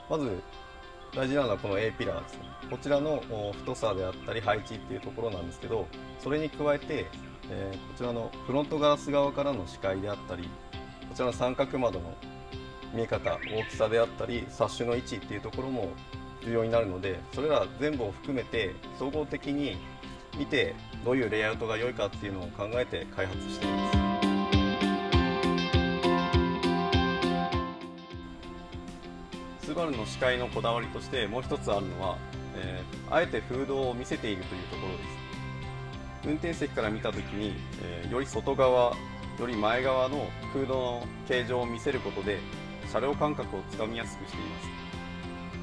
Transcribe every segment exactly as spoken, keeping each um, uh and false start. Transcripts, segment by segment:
まず大事なのはこの A ピラーですね。こちらの太さであったり配置っていうところなんですけど、それに加えて、えー、こちらのフロントガラス側からの視界であったり、こちらの三角窓の見え方、大きさであったりサッシュの位置っていうところも重要になるので、それら全部を含めて総合的に見てどういうレイアウトが良いかっていうのを考えて開発しています。スバルの視界のこだわりとしてもう一つあるのは、えー、あえてフードを見せているというところです。運転席から見た時に、えー、より外側より前側のフードの形状を見せることで車両間隔をつかみやすくしています。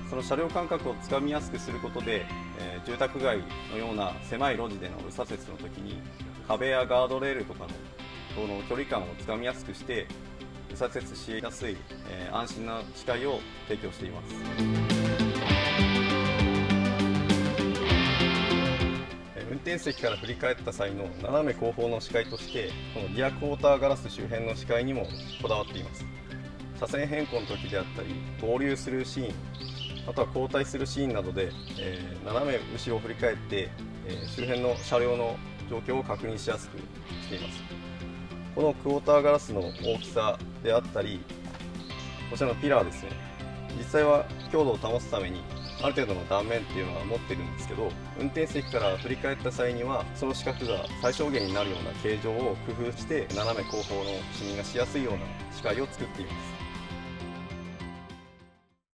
その車両間隔をつかみやすくすることで、えー、住宅街のような狭い路地での右左折の時に壁やガードレールとかのとの距離感をつかみやすくして右左折しやすい、えー、安心な視界を提供しています。運転席から振り返った際の斜め後方の視界として、このリアクォーターガラス周辺の視界にもこだわっています。車線変更の時であったり合流するシーン、あとは交代するシーンなどで、えー、斜め後ろを振り返って、えー、周辺の車両の状況を確認しやすくしています。このクォーターガラスの大きさであったり、こちらのピラーですね、実際は強度を保つためにある程度の断面っていうのは持ってるんですけど、運転席から振り返った際にはその四角が最小限になるような形状を工夫して斜め後方の視認がしやすいような視界を作っています。